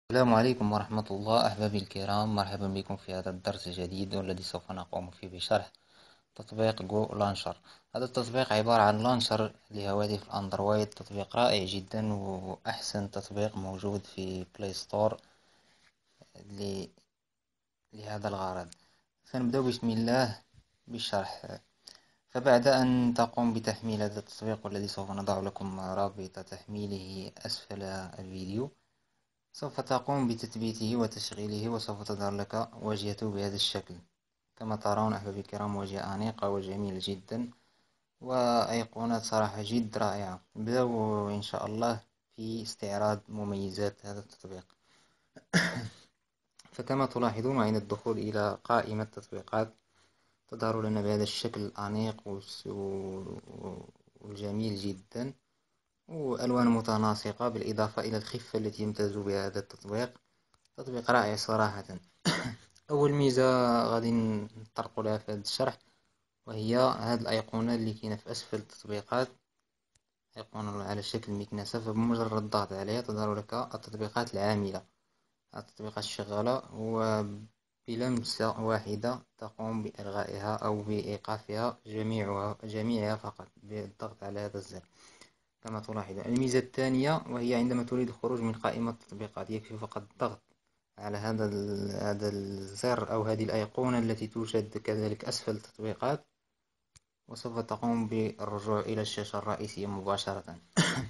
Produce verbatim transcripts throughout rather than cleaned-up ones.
السلام عليكم ورحمة الله أحبابي الكرام، مرحبا بكم في هذا الدرس الجديد والذي سوف نقوم فيه بشرح تطبيق جو لانشر. هذا التطبيق عبارة عن لانشر لهواتف الأندرويد، تطبيق رائع جدا وأحسن تطبيق موجود في بلاي ستور ل- لهذا الغرض. فنبدأ بسم الله بالشرح. فبعد أن تقوم بتحميل هذا التطبيق والذي سوف نضع لكم رابط تحميله أسفل الفيديو، سوف تقوم بتثبيته وتشغيله، وسوف تظهر لك واجهته بهذا الشكل. كما ترون أحبابي الكرام، واجهة أنيقة وجميلة جدا وأيقونات صراحة جد رائعة. نبدأ إن شاء الله في استعراض مميزات هذا التطبيق. فكما تلاحظون عند الدخول إلى قائمة تطبيقات تظهر لنا بهذا الشكل الأنيق والجميل جدا، وألوان متناسقة، بالإضافة إلى الخفة التي يمتاز بها هذا التطبيق. تطبيق رائع صراحة. أول ميزة غادي نطرق لها في هذا الشرح، وهي هذه الأيقونة اللي كاينة في أسفل التطبيقات، أيقونة على شكل مكنسة. فبمجرد الضغط عليها تظهر لك التطبيقات العاملة، التطبيقات الشغالة، وبلمسة واحدة تقوم بإلغائها أو بإيقافها جميعها جميعها فقط بالضغط على هذا الزر كما تلاحظون. الميزة الثانية وهي عندما تريد الخروج من قائمة التطبيقات، يكفي فقط الضغط على هذا هذا الزر أو هذه الأيقونة التي توجد كذلك أسفل التطبيقات، وسوف تقوم بالرجوع إلى الشاشة الرئيسية مباشرة.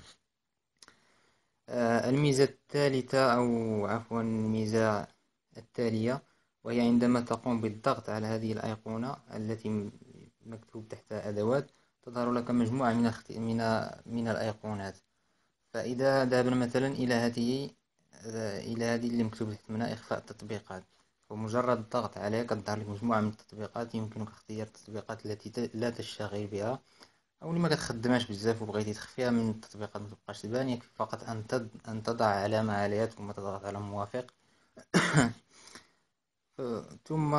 الميزة الثالثة أو عفوا الميزة التالية، وهي عندما تقوم بالضغط على هذه الأيقونة التي مكتوب تحتها أدوات، تظهر لك مجموعة من من من الأيقونات. فإذا ذهبنا مثلا إلى هذه إلى هذه اللي مكتوب تحت منها إخفاء التطبيقات، ومجرد الضغط عليها كتظهر لك مجموعة من التطبيقات. يمكنك اختيار التطبيقات التي لا تشتغل بها أو اللي ما كتخدمهاش بزاف وبغيتي تخفيها من التطبيقات ما تبقاش تبان. يكفي فقط أن أن تضع علامة عليها ثم تضغط على موافق. ثم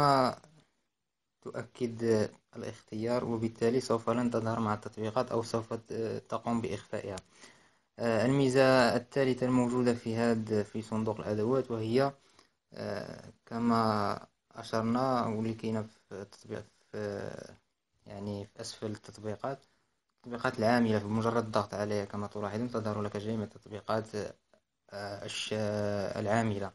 تؤكد الاختيار، وبالتالي سوف لن تظهر مع التطبيقات أو سوف تقوم بإخفائها. الميزة الثالثة الموجودة في هذا في صندوق الأدوات، وهي كما أشرنا واللي كاينة في التطبيق في يعني في أسفل التطبيقات، التطبيقات العاملة. بمجرد الضغط عليها كما تلاحظون تظهر لك جميع التطبيقات العاملة.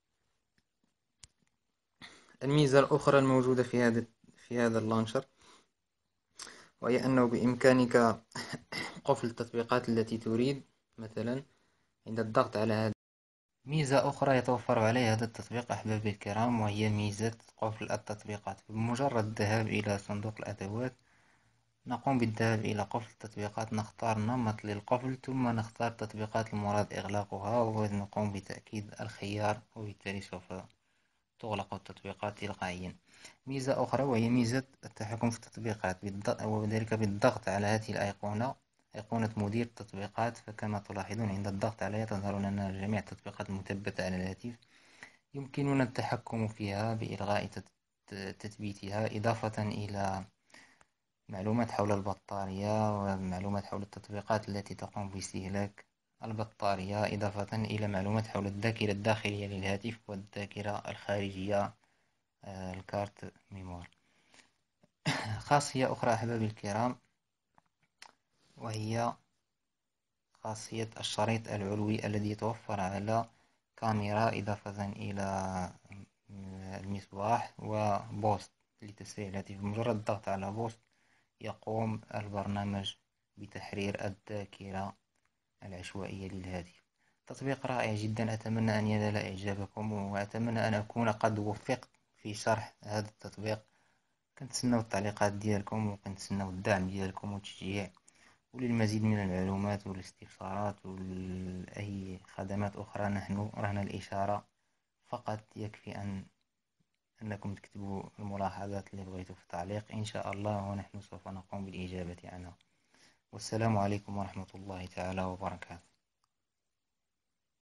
الميزة الأخرى الموجودة في هذا في هذا اللانشر، وهي أنه بإمكانك قفل التطبيقات التي تريد، مثلا عند الضغط على هذا. ميزة أخرى يتوفر عليها هذا التطبيق أحبابي الكرام، وهي ميزة قفل التطبيقات. بمجرد الذهاب إلى صندوق الأدوات نقوم بالذهاب إلى قفل التطبيقات، نختار نمط للقفل ثم نختار التطبيقات المراد إغلاقها ونقوم بتأكيد الخيار، وبالتالي سوف تغلق التطبيقات تلقائيا. ميزة أخرى وهي ميزة التحكم في التطبيقات، وذلك بالضغط على هذه الأيقونة، أيقونة مدير التطبيقات. فكما تلاحظون عند الضغط عليها تظهر لنا جميع التطبيقات المثبتة على الهاتف. يمكننا التحكم فيها بإلغاء تثبيتها، إضافة إلى معلومات حول البطارية ومعلومات حول التطبيقات التي تقوم باستهلاك البطارية، إضافة إلى معلومات حول الذاكرة الداخلية للهاتف والذاكرة الخارجية، الكارت ميمور. خاصية أخرى أحبابي الكرام، وهي خاصية الشريط العلوي الذي يتوفر على كاميرا، إضافة إلى المصباح وبوست لتسريع الهاتف. بمجرد الضغط على بوست يقوم البرنامج بتحرير الذاكرة العشوائية للهاتف. تطبيق رائع جدا، أتمنى أن ينال إعجابكم، وأتمنى أن أكون قد وفقت في شرح هذا التطبيق. كنتسناو التعليقات ديالكم، وكنتسناو الدعم ديالكم والتشجيع، وللمزيد من المعلومات والاستفسارات وأي خدمات أخرى نحن رهن الإشارة فقط. يكفي أن أنكم تكتبوا الملاحظات اللي بغيتوا في التعليق إن شاء الله، ونحن سوف نقوم بالإجابة عنها. والسلام عليكم ورحمة الله تعالى وبركاته.